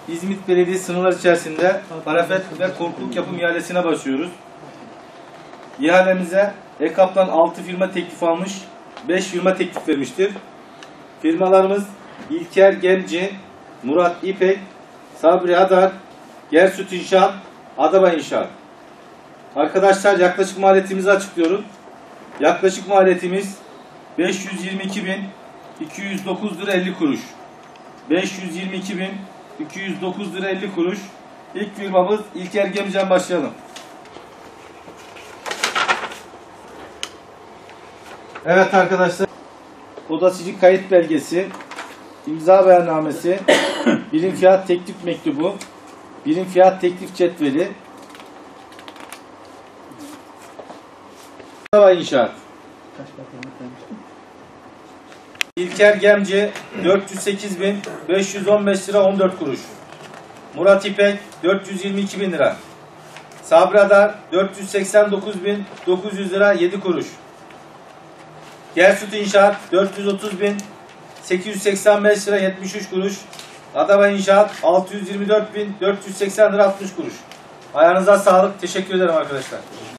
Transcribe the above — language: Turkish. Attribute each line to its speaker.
Speaker 1: İzmit Belediyesi sınırlar içerisinde parafet ve korkuluk yapım ihalesine başlıyoruz. İhalemize EKAP'tan 6 firma teklif almış, 5 firma teklif vermiştir. Firmalarımız İlker Gemci, Murat İpek, Sabri Adar, Gersut İnşaat, Adaba İnşaat. Arkadaşlar yaklaşık maliyetimizi açıklıyorum. Yaklaşık maliyetimiz 522.209 lira 50 kuruş. 522.209 lira 50 kuruş. İlk firmamız İlker Gemci'den başlayalım. Evet arkadaşlar. Odasıcı kayıt belgesi, imza beyannamesi, birim fiyat teklif mektubu, birim fiyat teklif cetveli, Adaba İnşaat. İlker Gemci 408.515 lira 14 kuruş. Murat İpek 422.000 lira. Sabri Adar 489.900 lira 7 kuruş. Gersut İnşaat 430.885 lira 73 kuruş. Adaba İnşaat 624.480 lira 60 kuruş. Ayağınıza sağlık. Teşekkür ederim arkadaşlar.